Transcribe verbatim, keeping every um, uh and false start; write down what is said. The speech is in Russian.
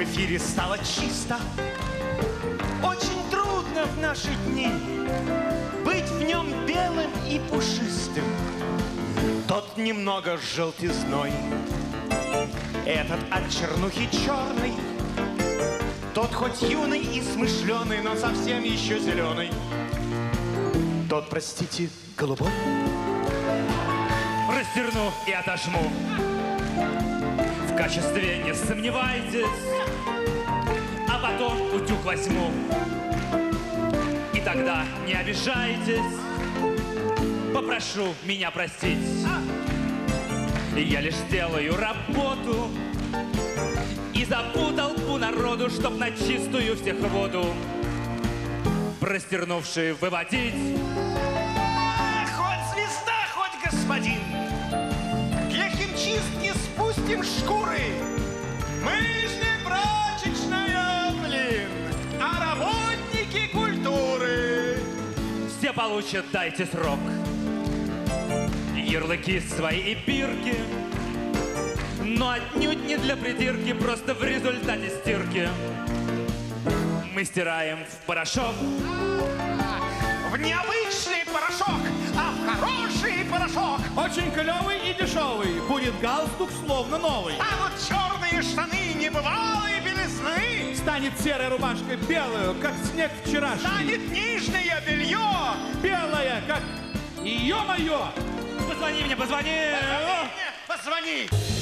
эфире стало чисто. Очень трудно в наши дни быть в нем белым и пушистым. Тот немного с желтизной, этот от чернухи черный, тот хоть юный и смышленый, но совсем еще зеленый. Тот, простите, голубой. Растерну и отожму. В качестве не сомневайтесь, а потом утюг возьму. И тогда не обижайтесь, попрошу меня простить. Я лишь делаю работу и запутал по народу, чтоб на чистую всех воду простернувшие выводить. Хоть звезда, хоть господин, для химчистки спустим шкуры. Мы ж не прачечная, блин, а работники культуры. Все получат, дайте срок, ярлыки свои и бирки, но отнюдь не для придирки, просто в результате стирки мы стираем в порошок. В необычный порошок, а в хороший порошок. Очень клевый и дешевый, будет галстук словно новый. А вот черные штаны небывалой белизны. Станет серой рубашкой белую, как снег вчерашний. Станет нижнее белье белое, как... Ё-моё! Позвони мне, позвони! Позвони мне, позвони!